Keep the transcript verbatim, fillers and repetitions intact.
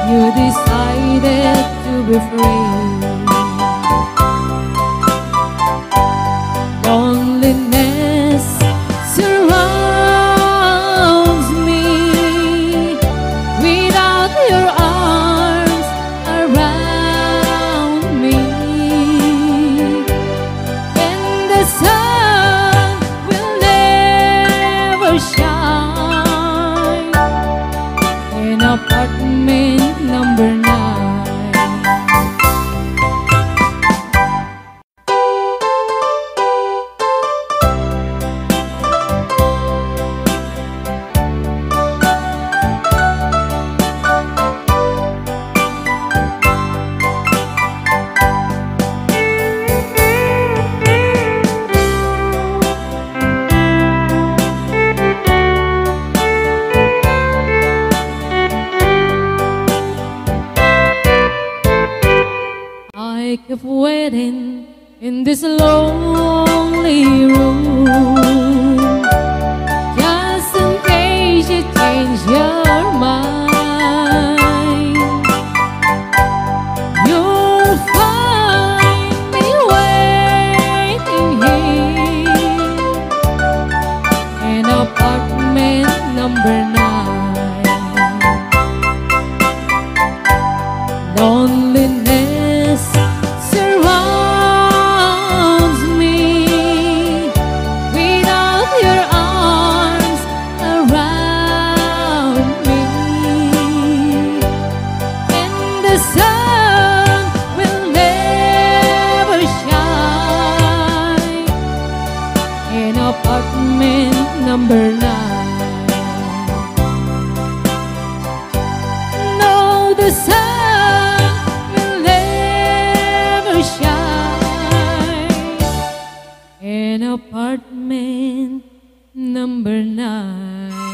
You decided to be free. Loneliness surrounds me without your arms around me. And the sun will never shine in apartment number nine. I kept waiting in this lonely room, just in case you change your mind. You'll find me waiting here in apartment number nine. Loneliness surrounds me without your arms around me. And the sun will never shine in apartment number nine. No, the sun will never shine in apartment number nine.